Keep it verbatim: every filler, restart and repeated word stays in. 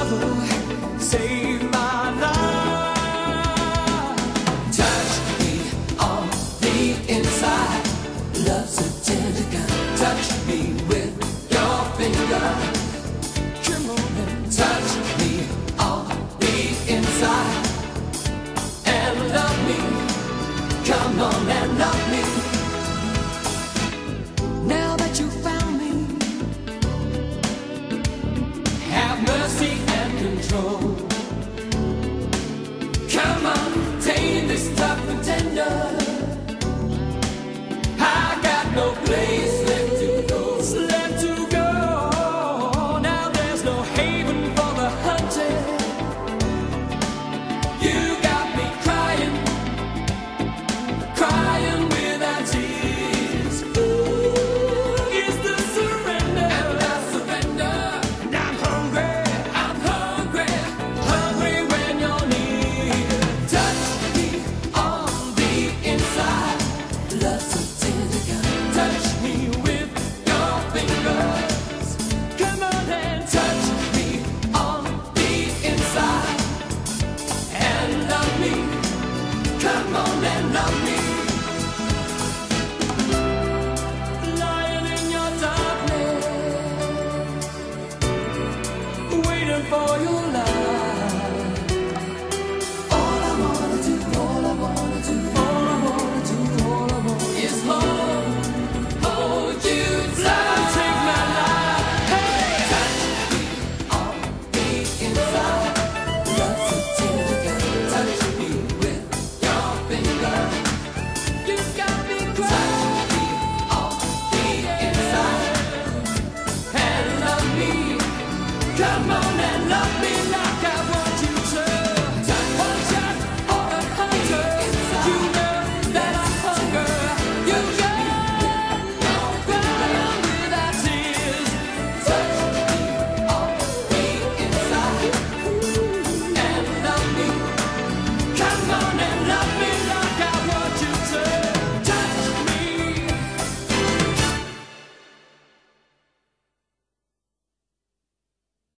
love saved my life. Touch me on the inside, love's a tender gun. Touch me with your finger. Come on and touch me on the inside and love me. Come on and love me. Now that you found me, have mercy and control.